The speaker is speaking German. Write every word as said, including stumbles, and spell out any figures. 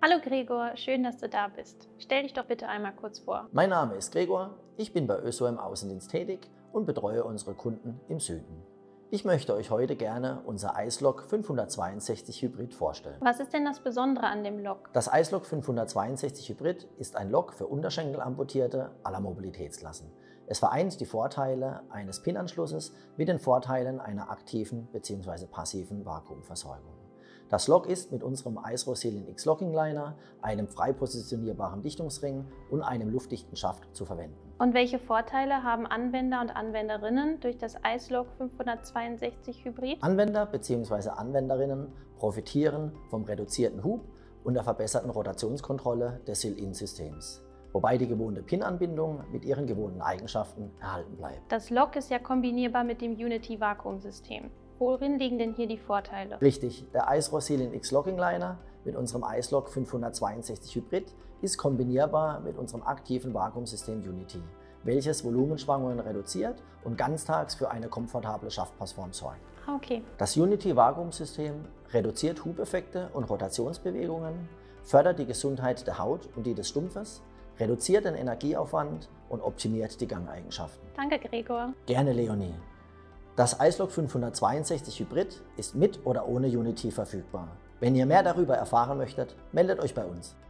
Hallo Gregor, schön, dass du da bist. Stell dich doch bitte einmal kurz vor. Mein Name ist Gregor, ich bin bei Össo im Außendienst tätig und betreue unsere Kunden im Süden. Ich möchte euch heute gerne unser iSlok fünfhundertzweiundsechzig Hybrid vorstellen. Was ist denn das Besondere an dem Lok? Das iSlok fünfhundertzweiundsechzig Hybrid ist ein Lok für Unterschenkelamputierte aller Mobilitätsklassen. Es vereint die Vorteile eines P I N-Anschlusses mit den Vorteilen einer aktiven bzw. passiven Vakuumversorgung. Das Lok ist mit unserem iSROSealing X Locking Liner, einem frei positionierbaren Dichtungsring und einem luftdichten Schaft zu verwenden. Und welche Vorteile haben Anwender und Anwenderinnen durch das iSlok fünfhundertzweiundsechzig Hybrid? Anwender bzw. Anwenderinnen profitieren vom reduzierten Hub und der verbesserten Rotationskontrolle des Seal-In-Systems, wobei die gewohnte P I N-Anbindung mit ihren gewohnten Eigenschaften erhalten bleibt. Das Lok ist ja kombinierbar mit dem Unity-Vakuumsystem. Worin liegen denn hier die Vorteile? Richtig, der iSROSealing X Locking Liner mit unserem iSlok fünfhundertzweiundsechzig Hybrid ist kombinierbar mit unserem aktiven Vakuumsystem Unity, welches Volumenschwankungen reduziert und ganztags für eine komfortable Schaftpassform sorgt. Ah, okay. Das Unity-Vakuumsystem reduziert Hubeffekte und Rotationsbewegungen, fördert die Gesundheit der Haut und die des Stumpfes, reduziert den Energieaufwand und optimiert die Gangeigenschaften. Danke, Gregor. Gerne, Leonie. Das iSlok fünfhundertzweiundsechzig Hybrid ist mit oder ohne Unity verfügbar. Wenn ihr mehr darüber erfahren möchtet, meldet euch bei uns.